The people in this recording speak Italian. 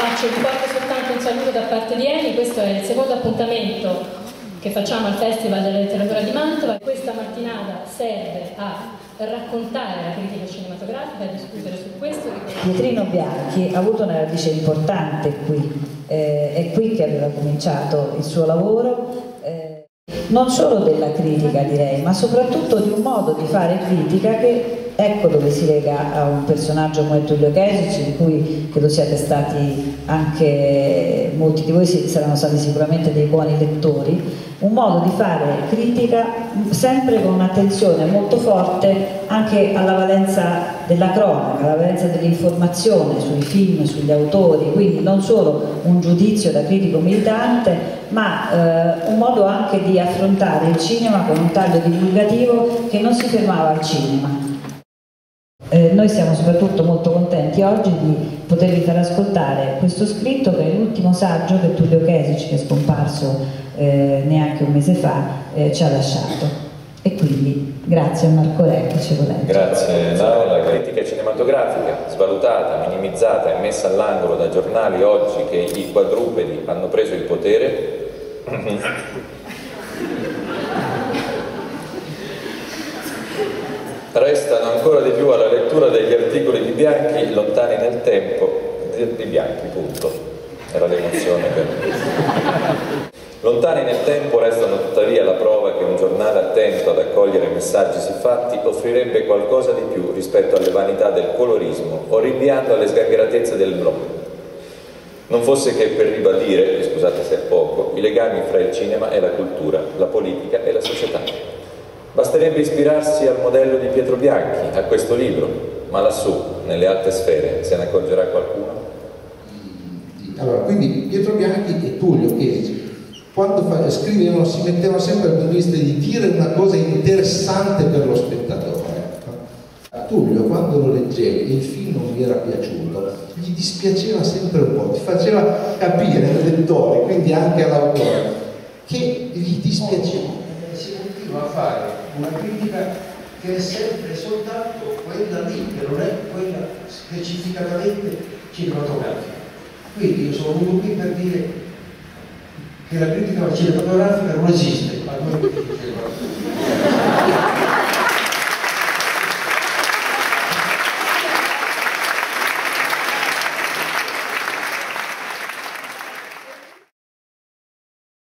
vi porto soltanto un saluto da parte di Eni. Questo è il secondo appuntamento che facciamo al Festival della Letteratura di Mantova. Questa mattinata serve a raccontare la critica cinematografica, a discutere su questo. Pietrino Bianchi ha avuto una radice importante qui, è qui che aveva cominciato il suo lavoro, non solo della critica direi, ma soprattutto di un modo di fare critica che ecco dove si lega a un personaggio come Tullio Chesici, di cui credo siate stati anche, molti di voi saranno stati sicuramente dei buoni lettori, un modo di fare critica sempre con un'attenzione molto forte anche alla valenza della cronaca, alla valenza dell'informazione sui film, sugli autori, quindi non solo un giudizio da critico militante, ma un modo anche di affrontare il cinema con un taglio divulgativo che non si fermava al cinema. Noi siamo soprattutto molto contenti oggi di potervi far ascoltare questo scritto, che è l'ultimo saggio che Tullio Chesici, che è scomparso neanche un mese fa, ci ha lasciato. E quindi grazie a Marco Re che ce lo legge. Grazie Laura. La critica cinematografica svalutata, minimizzata e messa all'angolo da giornali oggi che i quadrupedi hanno preso il potere restano ancora di più alla lettura degli articoli di Bianchi, lontani nel tempo, di Bianchi, punto. Era l'emozione per lontani nel tempo restano tuttavia la prova che un giornale attento ad accogliere messaggi siffatti offrirebbe qualcosa di più rispetto alle vanità del colorismo o rinviando alle sgangheratezze del blog. Non fosse che per ribadire, e scusate se è poco, i legami fra il cinema e la cultura, la politica e la società. Basterebbe ispirarsi al modello di Pietro Bianchi, a questo libro, ma lassù, nelle alte sfere, se ne accorgerà qualcuno? Allora, quindi Pietro Bianchi e Tullio Chesici, quando scrivevano, si mettevano sempre al punto di vista di dire una cosa interessante per lo spettatore. A Tullio, quando lo leggevi e il film non gli era piaciuto, gli dispiaceva sempre un po', ti faceva capire al lettore, quindi anche all'autore, che gli dispiaceva. Si continua a fare una critica che è sempre soltanto quella lì, che non è quella specificatamente cinematografica. Quindi io sono venuto qui per dire che la critica cinematografica non esiste, ma noi